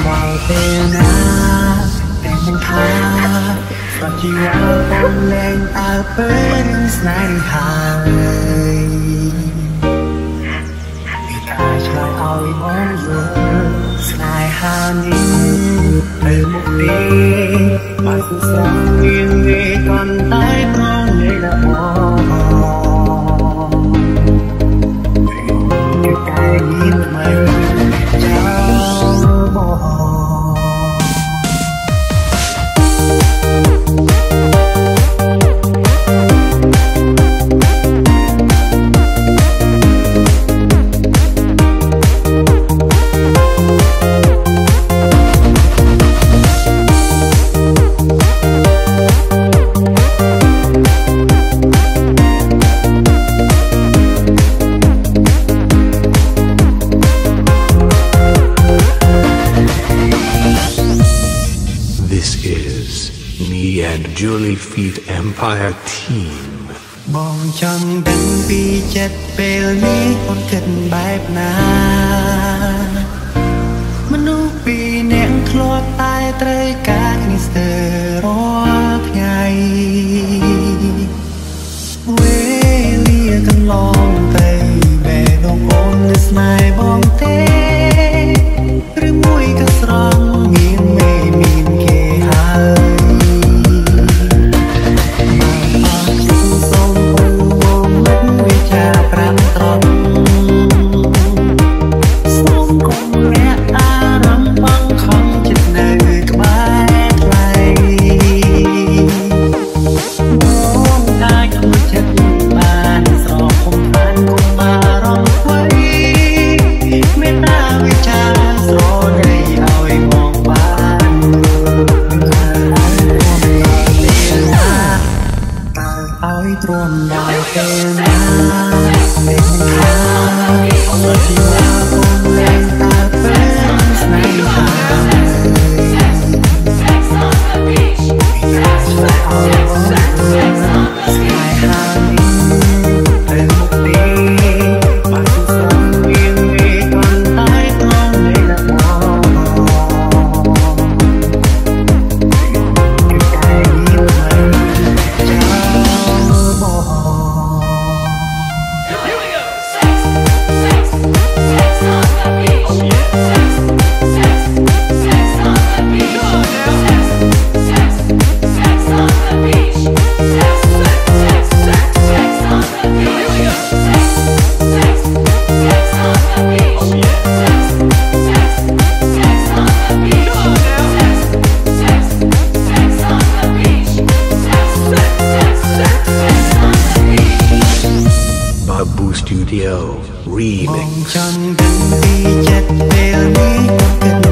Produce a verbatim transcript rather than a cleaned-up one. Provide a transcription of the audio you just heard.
vào thế na em tha và chỉ vào con lên ta bên này hai ta trai ao mong rồi này hai ní về một đi mà sự sống nghiêng đi còn tay con lấy là bỏ cái nhìn mây trao bỏ. This is me and Julie Feet Empire Team បងចង់ដឹងពីចិត្តពេលនេះអូនគិតបែបណាមនុស្សពីរនាក់ធ្លាប់តែត្រូវការគ្នាស្ទើររាល់ថ្ងៃវេលាកន្លងទៅបែរដងអូននៅស្នេហ៍បងទេឬមួយក៏ស្រង់មានមេមានគេហើយទ្រាំដល់ពេលណាមិនថាអូនជីវាអូនលែងតើពេលស្នេហា Sex on the beach Sex on the beach ពេលមកទីបានសួរវិញវិញcònតែត្រង់នេះละបងcái nhìn mây Babu Studio Remix ចង់ដឹងពីចិត្តពេលនេះ